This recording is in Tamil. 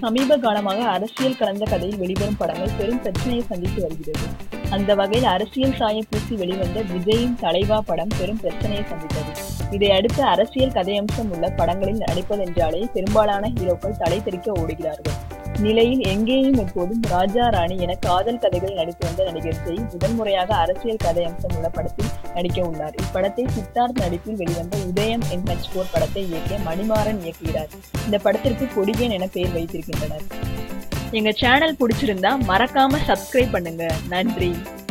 சமீப காலமாக அரசியல் கலந்த கதையில் வெளிவரும் படங்கள் பெரும் பிரச்சனையை சந்தித்து வருகிறது. அந்த வகையில் அரசியல் சாயம் பூசி வெளிவந்த விஜயின் தலைவா படம் பெரும் பிரச்சனையை சந்தித்தது. இதை அடுத்து அரசியல் கதையம்சம் உள்ள படங்களில் நடிப்பதென்றாலே பெரும்பாலான ஹீரோக்கள் தலை தெறிக்க ஓடுகிறார்கள். நிலையில் எங்கேயும் எப்போதும் ராஜா ராணி என காதல் கதைகள் நடித்து வந்த நடிகர் ஜெய் முதன்முறையாக அரசியல் கதை அம்சம் உள்ள படத்தில் நடிக்க உள்ளார். இப்படத்தை சித்தார்த் நடிப்பில் வெளிவந்த உதயம் NH4 படத்தை இயக்கிய மணிமாறன் இயக்குகிறார். இந்த படத்திற்கு கொடிவேன் என பெயர் வைத்திருக்கின்றனர். எங்க சேனல் பிடிச்சிருந்தா மறக்காம சப்ஸ்கிரைப் பண்ணுங்க. நன்றி.